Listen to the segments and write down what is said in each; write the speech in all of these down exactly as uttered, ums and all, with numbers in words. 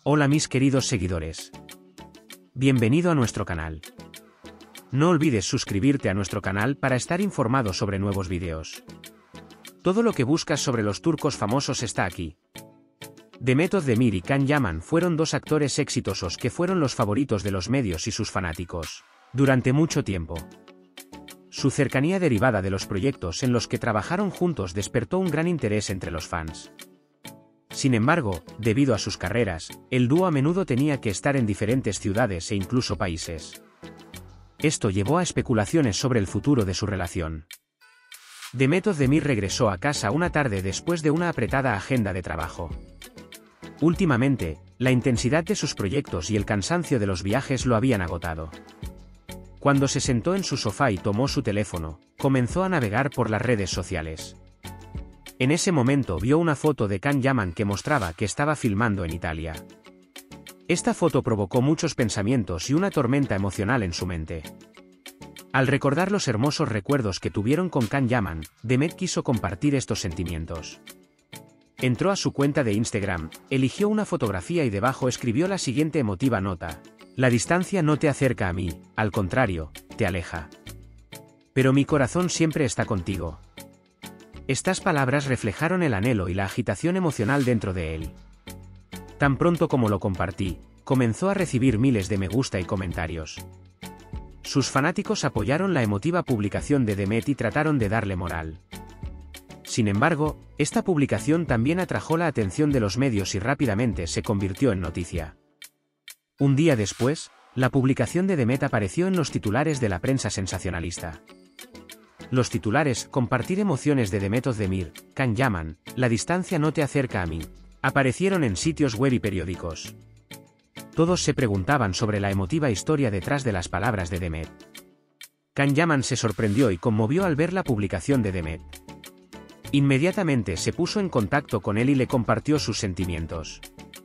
Hola mis queridos seguidores. Bienvenido a nuestro canal. No olvides suscribirte a nuestro canal para estar informado sobre nuevos vídeos. Todo lo que buscas sobre los turcos famosos está aquí. Demet Özdemir y Can Yaman fueron dos actores exitosos que fueron los favoritos de los medios y sus fanáticos durante mucho tiempo. Su cercanía derivada de los proyectos en los que trabajaron juntos despertó un gran interés entre los fans. Sin embargo, debido a sus carreras, el dúo a menudo tenía que estar en diferentes ciudades e incluso países. Esto llevó a especulaciones sobre el futuro de su relación. Demet Özdemir regresó a casa una tarde después de una apretada agenda de trabajo. Últimamente, la intensidad de sus proyectos y el cansancio de los viajes lo habían agotado. Cuando se sentó en su sofá y tomó su teléfono, comenzó a navegar por las redes sociales. En ese momento vio una foto de Can Yaman que mostraba que estaba filmando en Italia. Esta foto provocó muchos pensamientos y una tormenta emocional en su mente. Al recordar los hermosos recuerdos que tuvieron con Can Yaman, Demet quiso compartir estos sentimientos. Entró a su cuenta de Instagram, eligió una fotografía y debajo escribió la siguiente emotiva nota: "La distancia no te acerca a mí, al contrario, te aleja. Pero mi corazón siempre está contigo". Estas palabras reflejaron el anhelo y la agitación emocional dentro de él. Tan pronto como lo compartí, comenzó a recibir miles de me gusta y comentarios. Sus fanáticos apoyaron la emotiva publicación de Demet y trataron de darle moral. Sin embargo, esta publicación también atrajo la atención de los medios y rápidamente se convirtió en noticia. Un día después, la publicación de Demet apareció en los titulares de la prensa sensacionalista. Los titulares, compartir emociones de Demet Özdemir, Can Yaman, la distancia no te acerca a mí, aparecieron en sitios web y periódicos. Todos se preguntaban sobre la emotiva historia detrás de las palabras de Demet. Can Yaman se sorprendió y conmovió al ver la publicación de Demet. Inmediatamente se puso en contacto con él y le compartió sus sentimientos.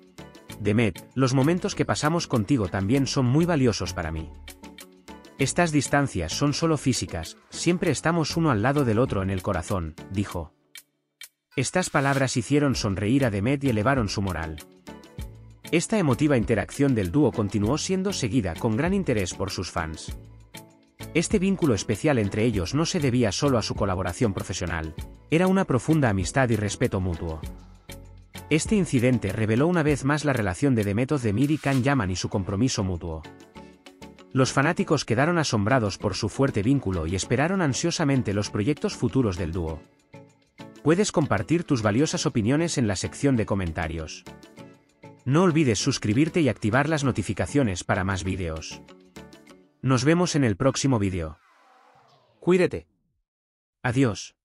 Demet, los momentos que pasamos contigo también son muy valiosos para mí. Estas distancias son solo físicas, siempre estamos uno al lado del otro en el corazón, dijo. Estas palabras hicieron sonreír a Demet y elevaron su moral. Esta emotiva interacción del dúo continuó siendo seguida con gran interés por sus fans. Este vínculo especial entre ellos no se debía solo a su colaboración profesional, era una profunda amistad y respeto mutuo. Este incidente reveló una vez más la relación de Demet Özdemir y Can Yaman y su compromiso mutuo. Los fanáticos quedaron asombrados por su fuerte vínculo y esperaron ansiosamente los proyectos futuros del dúo. Puedes compartir tus valiosas opiniones en la sección de comentarios. No olvides suscribirte y activar las notificaciones para más vídeos. Nos vemos en el próximo vídeo. Cuídate. Adiós.